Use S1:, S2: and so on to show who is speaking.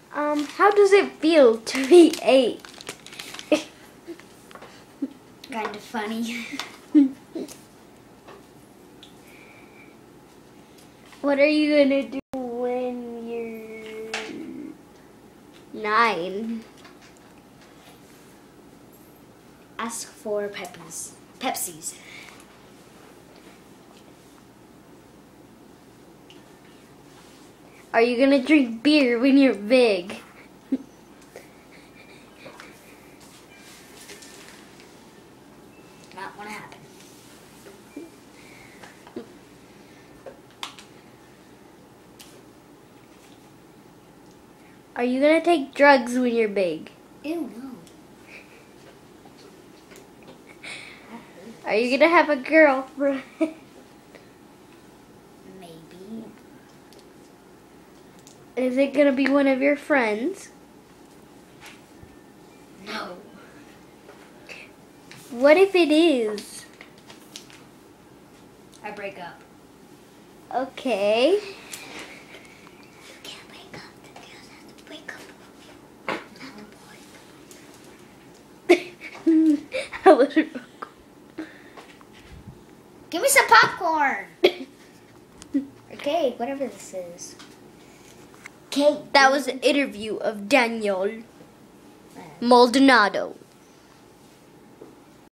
S1: How does it feel to be 8?
S2: Kind of funny.
S1: What are you gonna do when you're 9?
S2: Ask for Pepsis.
S1: Are you gonna drink beer when you're big?
S2: Not gonna happen.
S1: Are you gonna take drugs when you're big?
S2: Ew, no.
S1: Are you gonna have a girlfriend?
S2: Maybe.
S1: Is it gonna be one of your friends?
S2: No.
S1: What if it is?
S2: I break up.
S1: Okay.
S2: You can't break up. The girls have to break up. No, boy.
S1: How was it?
S2: Give me some popcorn. Okay, whatever this is. Okay.
S1: That was an interview of Daniel Maldonado.